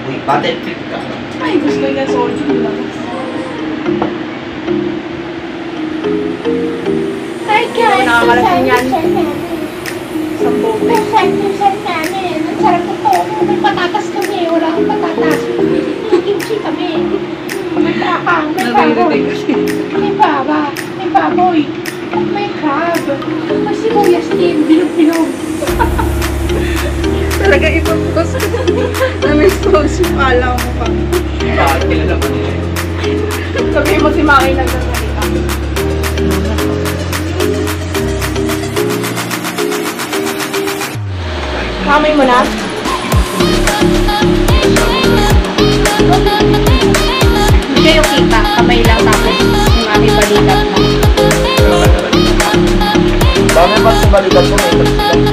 Uy, patent trip ka. Ay, gusto niya soju lang. Hi guys, Nakakalasin yan. Isang bote. Susan namin. Ang sarap ito. May patatas kami. Wala akong patatas. May kimchi kami. May prakang. May baboy. May baba. May baboy. At may crab. May sibuyas din. Bilog-bilog. Talaga ibang post. Na-miss post. Alam mo pa. Bakit kilala mo nila? Sabihin mo si Maki nagsasalita. Kamay mo na. Hindi kayo kita. Kamay lang tapos yung aking balikat na. Dami pa sa balikat ko may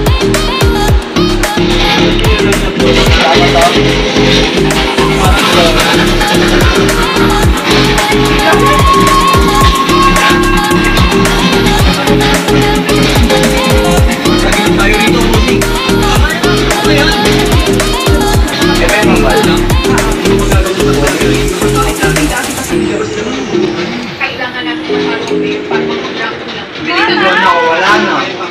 Kailangan natin masalubin para mag-block lang. wala na.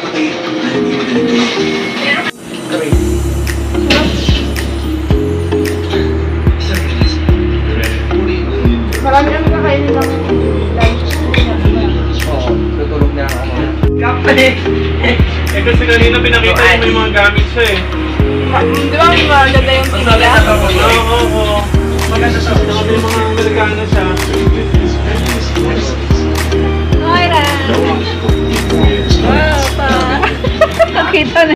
Marami kami kakainin ng lunch. Oo, tutulog na ako. Eh kasi kanina pinakita mo yung mga gamit siya eh. Di ba may maganda yung tinila? Oo. Maganda siya. May mga Amerikano siya. Okay, Ran. Wow, pa. Nakita na.